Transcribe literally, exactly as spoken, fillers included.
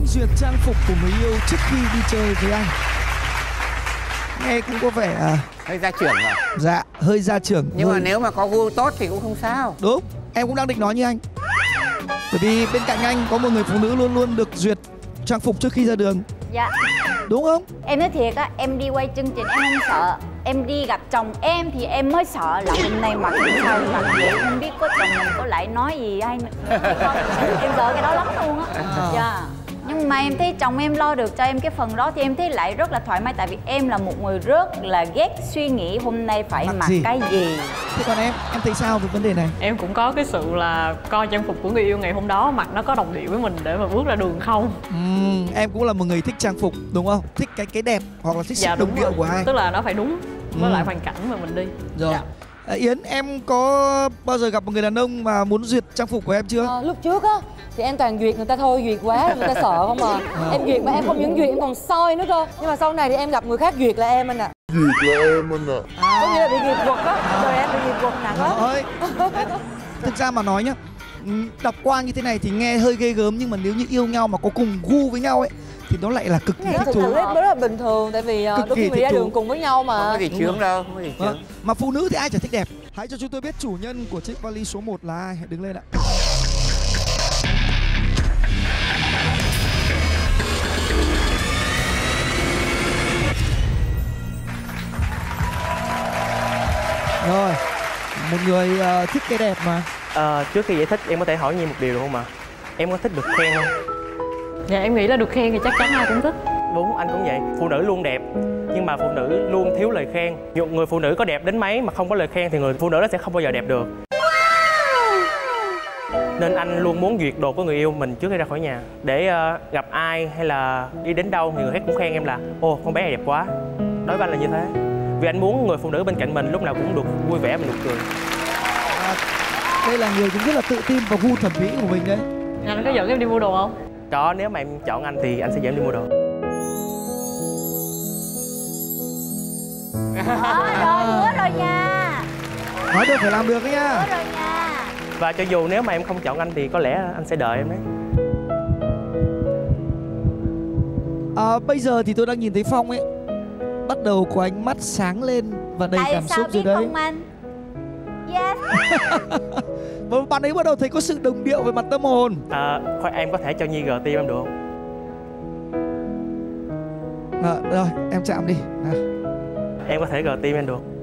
duyệt trang phục của người yêu trước khi đi chơi với anh. Nghe cũng có vẻ à... hơi gia trưởng rồi. Dạ, hơi gia trưởng. Nhưng hơi... mà nếu mà có gu tốt thì cũng không sao. Đúng, em cũng đang định nói như anh. Bởi vì bên cạnh anh có một người phụ nữ luôn luôn được duyệt trang phục trước khi ra đường. Dạ. Đúng không? Em nói thiệt á, em đi quay chương trình em không sợ. Em đi gặp chồng em thì em mới sợ là hôm nay mặc sao mặc vậy, không biết có chồng mình có lại nói gì hay không. Em sợ cái đó lắm luôn á. À. Dạ. Nhưng mà em thấy chồng em lo được cho em cái phần đó thì em thấy lại rất là thoải mái. Tại vì em là một người rất là ghét suy nghĩ hôm nay phải mặc, mặc gì? cái gì. Thế còn em, em thấy sao về vấn đề này? Em cũng có cái sự là coi trang phục của người yêu ngày hôm đó mặc nó có đồng điệu với mình để mà bước ra đường không. Uhm, em cũng là một người thích trang phục đúng không? Thích cái cái đẹp hoặc là thích dạ, sự đồng điệu của ai? Tức là nó phải đúng với uhm. lại hoàn cảnh mà mình đi. Rồi. Dạ. À, Yến, em có bao giờ gặp một người đàn ông mà muốn duyệt trang phục của em chưa? À, lúc trước á thì em toàn duyệt người ta thôi, duyệt quá người ta sợ không à. à. Em duyệt mà em không những duyệt em còn soi nữa cơ. Nhưng mà sau này thì em gặp người khác duyệt là em anh ạ. À. Duyệt là em anh ạ. À. Có nghĩa là bị nghiệp quật á. À. Rồi em bị nghiệp quật nặng lắm. Thực ra mà nói nhá, đọc qua như thế này thì nghe hơi ghê gớm, nhưng mà nếu như yêu nhau mà có cùng gu với nhau ấy thì nó lại là cực kỳ thích thú. Rất là bình thường, tại vì cực đôi khi mình ra đường cùng với nhau mà. Không có gì chướng đâu, không có gì chướng. Mà phụ nữ thì ai chả thích đẹp. Hãy cho chúng tôi biết chủ nhân của chiếc vali số một là ai. Hãy đứng lên ạ. Rồi, một người uh, thích cái đẹp mà. À, trước khi giải thích em có thể hỏi Nhi một điều được không ạ? Em có thích được khen không? Dạ em nghĩ là được khen thì chắc chắn ai cũng thích. Đúng, anh cũng vậy. Phụ nữ luôn đẹp, nhưng mà phụ nữ luôn thiếu lời khen. Dù người phụ nữ có đẹp đến mấy mà không có lời khen thì người phụ nữ đó sẽ không bao giờ đẹp được. Nên anh luôn muốn duyệt đồ của người yêu mình trước khi ra khỏi nhà. Để uh, gặp ai hay là đi đến đâu thì người khác cũng khen em là ô, con bé này đẹp quá. Đối với anh là như thế. Vì anh muốn người phụ nữ bên cạnh mình lúc nào cũng được vui vẻ và nụ cười. À, đây là người cũng rất là tự tin vào gu thẩm mỹ của mình đấy. Anh có dẫn em đi mua đồ không? Có, nếu mà em chọn anh thì anh sẽ dẫn em đi mua đồ. Ờ, rồi, hứa rồi nha. Nói được phải làm được đấy nha. Hứa rồi nha. Và cho dù nếu mà em không chọn anh thì có lẽ anh sẽ đợi em đấy. À, bây giờ thì tôi đang nhìn thấy Phong ấy, bắt đầu có ánh mắt sáng lên và đầy tại cảm xúc rồi đấy. Tại sao biết không anh? Yes. Và bạn ấy bắt đầu thấy có sự đồng điệu về mặt tâm hồn. À, em có thể cho Nhi gờ tim em được không? À, rồi, em chạm đi. À. Em có thể gờ tim em được.